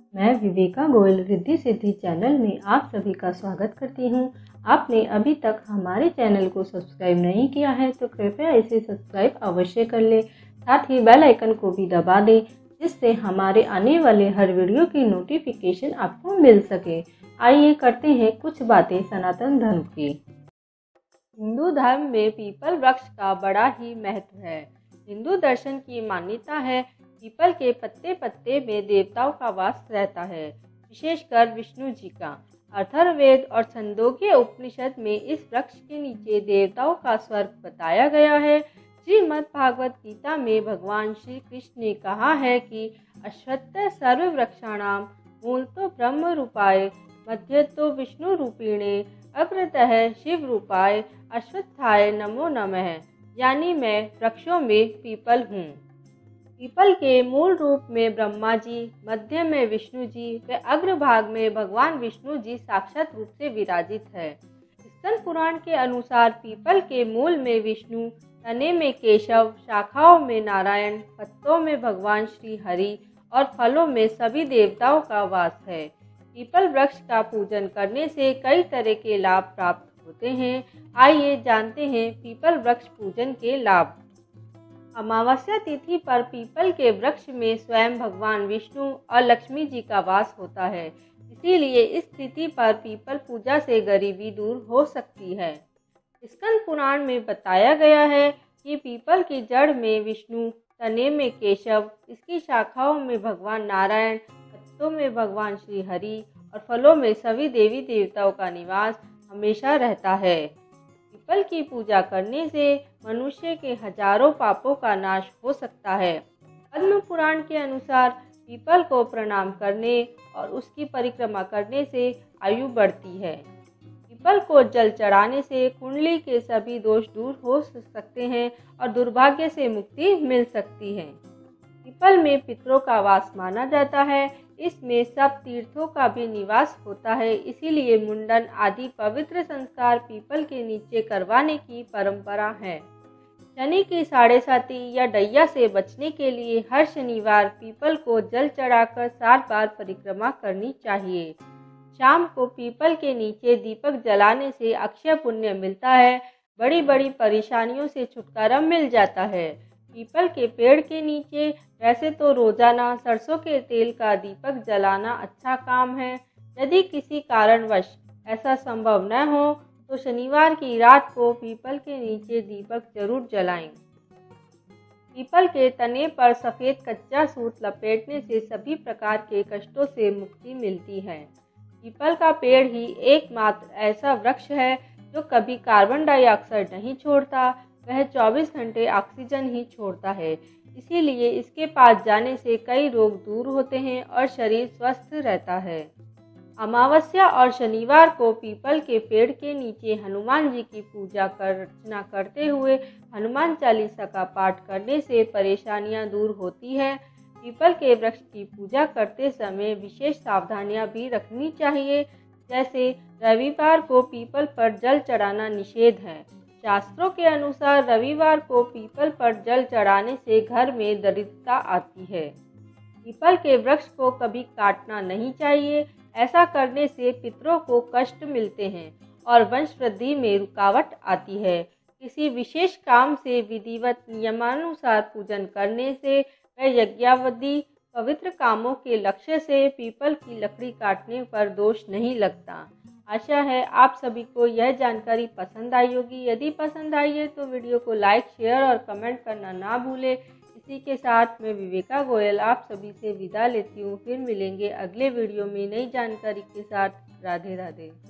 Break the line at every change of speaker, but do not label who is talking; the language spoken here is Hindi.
मैं विवेका गोयल रिद्धि सिद्धि चैनल में आप सभी का स्वागत करती हूं। आपने अभी तक हमारे चैनल को सब्सक्राइब नहीं किया है तो कृपया इसे सब्सक्राइब अवश्य कर ले। साथ ही बेल आइकन को भी दबा दें जिससे हमारे आने वाले हर वीडियो की नोटिफिकेशन आपको मिल सके। आइए करते हैं कुछ बातें सनातन धर्म की। हिंदू धर्म में पीपल वृक्ष का बड़ा ही महत्व है। हिंदू दर्शन की मान्यता है पीपल के पत्ते पत्ते में देवताओं का वास रहता है, विशेषकर विष्णु जी का। अथर्ववेद और छंदोग्य उपनिषद में इस वृक्ष के नीचे देवताओं का स्वर्ग बताया गया है। श्रीमद् भागवत गीता में भगवान श्री कृष्ण ने कहा है कि अश्वत्थ सर्व वृक्षाणाम मूलतो ब्रह्म रूपाय मध्यतो विष्णु रूपिणे अग्रतः शिव रूपाय अश्वत्थाय नमो नमः। यानी मैं वृक्षों में पीपल हूँ। पीपल के मूल रूप में ब्रह्मा जी, मध्य में विष्णु जी व अग्रभाग में भगवान विष्णु जी साक्षात रूप से विराजित है। स्कंद पुराण के अनुसार पीपल के मूल में विष्णु, तने में केशव, शाखाओं में नारायण, पत्तों में भगवान श्री हरि और फलों में सभी देवताओं का वास है। पीपल वृक्ष का पूजन करने से कई तरह के लाभ प्राप्त होते हैं। आइए जानते हैं पीपल वृक्ष पूजन के लाभ। अमावस्या तिथि पर पीपल के वृक्ष में स्वयं भगवान विष्णु और लक्ष्मी जी का वास होता है, इसीलिए इस तिथि पर पीपल पूजा से गरीबी दूर हो सकती है। स्कंद पुराण में बताया गया है कि पीपल की जड़ में विष्णु, तने में केशव, इसकी शाखाओं में भगवान नारायण, पत्तों में भगवान श्री हरि और फलों में सभी देवी देवताओं का निवास हमेशा रहता है। पीपल की पूजा करने से मनुष्य के हजारों पापों का नाश हो सकता है। पद्म पुराण के अनुसार पीपल को प्रणाम करने और उसकी परिक्रमा करने से आयु बढ़ती है। पीपल को जल चढ़ाने से कुंडली के सभी दोष दूर हो सकते हैं और दुर्भाग्य से मुक्ति मिल सकती है। पीपल में पितरों का वास माना जाता है। इसमें सब तीर्थों का भी निवास होता है, इसीलिए मुंडन आदि पवित्र संस्कार पीपल के नीचे करवाने की परंपरा है। शनि की 7.5 या डैया से बचने के लिए हर शनिवार पीपल को जल चढ़ाकर 7 बार परिक्रमा करनी चाहिए। शाम को पीपल के नीचे दीपक जलाने से अक्षय पुण्य मिलता है, बड़ी बड़ी परेशानियों से छुटकारा मिल जाता है। पीपल के पेड़ के नीचे वैसे तो रोजाना सरसों के तेल का दीपक जलाना अच्छा काम है। यदि किसी कारणवश ऐसा संभव न हो तो शनिवार की रात को पीपल के नीचे दीपक जरूर जलाएं। पीपल के तने पर सफ़ेद कच्चा सूत लपेटने से सभी प्रकार के कष्टों से मुक्ति मिलती है। पीपल का पेड़ ही एकमात्र ऐसा वृक्ष है जो कभी कार्बन डाइऑक्साइड नहीं छोड़ता, वह 24 घंटे ऑक्सीजन ही छोड़ता है। इसीलिए इसके पास जाने से कई रोग दूर होते हैं और शरीर स्वस्थ रहता है। अमावस्या और शनिवार को पीपल के पेड़ के नीचे हनुमान जी की पूजा अर्चना करते हुए हनुमान चालीसा का पाठ करने से परेशानियां दूर होती है। पीपल के वृक्ष की पूजा करते समय विशेष सावधानियां भी रखनी चाहिए, जैसे रविवार को पीपल पर जल चढ़ाना निषेध है। शास्त्रों के अनुसार रविवार को पीपल पर जल चढ़ाने से घर में दरिद्रता आती है। पीपल के वृक्ष को कभी काटना नहीं चाहिए, ऐसा करने से पितरों को कष्ट मिलते हैं और वंश वृद्धि में रुकावट आती है। किसी विशेष काम से विधिवत नियमानुसार पूजन करने से व यज्ञावधि पवित्र कामों के लक्ष्य से पीपल की लकड़ी काटने पर दोष नहीं लगता। आशा है आप सभी को यह जानकारी पसंद आई होगी। यदि पसंद आई है तो वीडियो को लाइक, शेयर और कमेंट करना ना भूलें। इसी के साथ मैं विवेका गोयल आप सभी से विदा लेती हूँ। फिर मिलेंगे अगले वीडियो में नई जानकारी के साथ। राधे राधे।